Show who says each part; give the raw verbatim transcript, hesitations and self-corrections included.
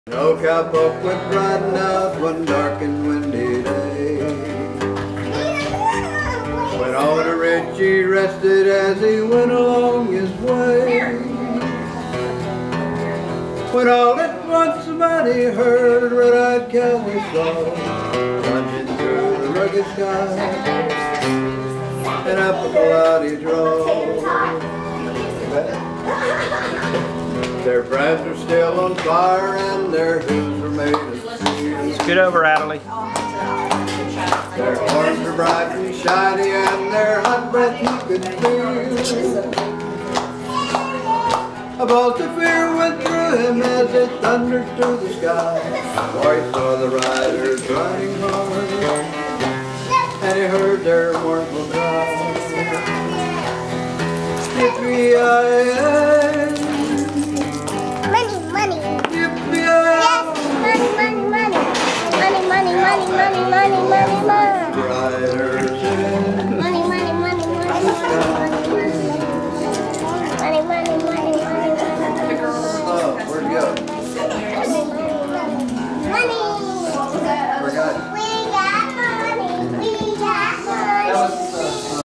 Speaker 1: An old cowpoke went riding out one dark and windy day. When old Richie rested as he went along his way. When all at once somebody heard a red-eyed cowboy song plunging through the rugged sky and up a cloudy draw. Their brands are still on fire and their hooves are made of steel.
Speaker 2: Scoot over, Adderley.
Speaker 1: Their horns are bright and shiny and their hot breath you could feel. A bolt of fear went through him as it thundered through the sky. For he saw the riders riding hard and he heard their mournful cry. Yippee-yi-yi.
Speaker 3: Money, money, money, money, money, money, money, money, money, money.